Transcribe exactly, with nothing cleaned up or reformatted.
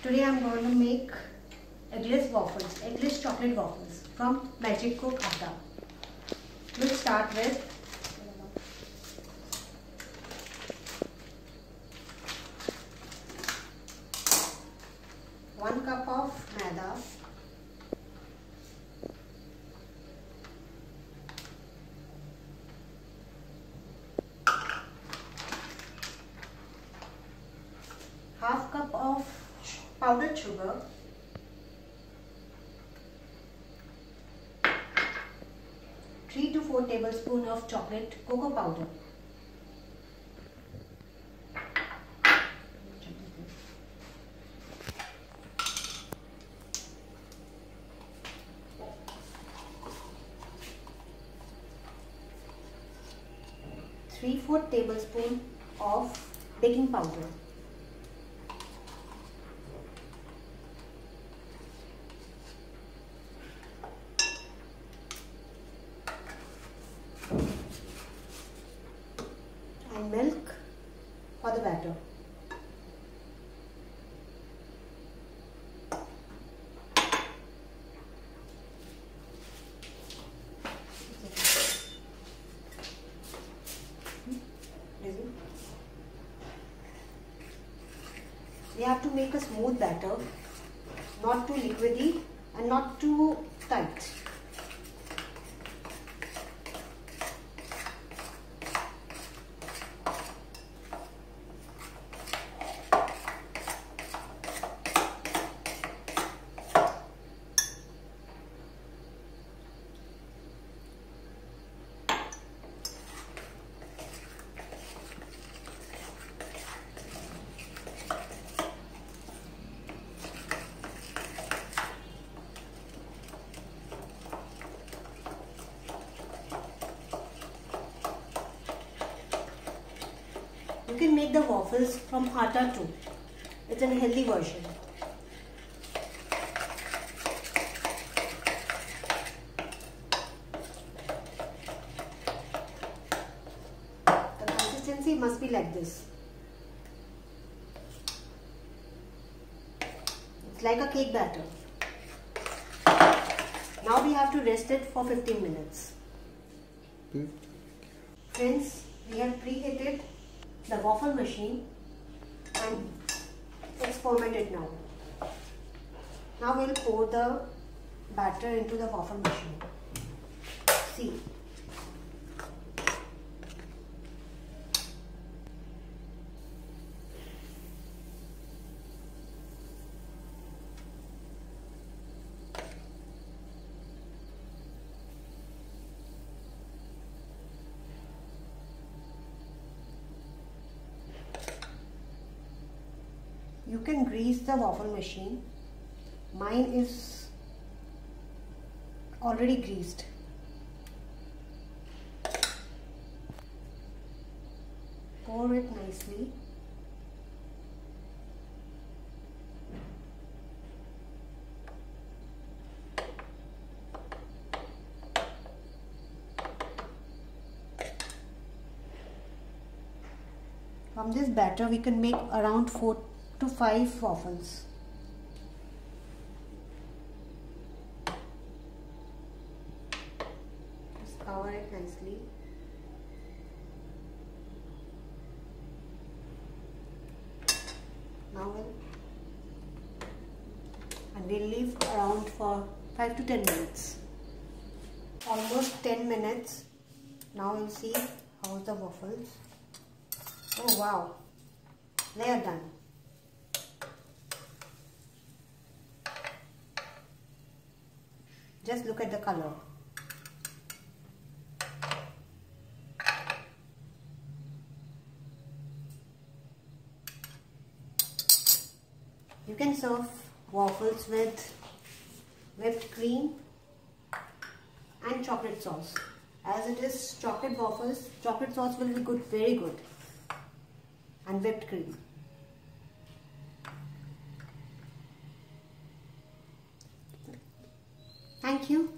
Today I am going to make eggless waffles, eggless chocolate waffles from Magik atta. We'll start with one cup of maida, half cup of powdered sugar, three to four tablespoons of chocolate cocoa powder, three four tablespoons of baking powder, and milk for the batter. We have to make a smooth batter, not too liquidy and not too tight. You can make the waffles from atta too. It's a healthy version. The consistency must be like this. It's like a cake batter. Now we have to rest it for fifteen minutes. Hmm. Friends, we have preheated the waffle machine and let's ferment it now. Now we'll pour the batter into the waffle machine. See. You can grease the waffle machine. Mine is already greased. Pour it nicely. From this batter we can make around four to five waffles. Just cover it nicely. Now we'll and we'll leave around for five to ten minutes. Almost ten minutes. Now we'll see how's the waffles. Oh wow, they are done. Just look at the color. You can serve waffles with whipped cream and chocolate sauce. As it is chocolate waffles, chocolate sauce will be good, very good, and whipped cream. Thank you.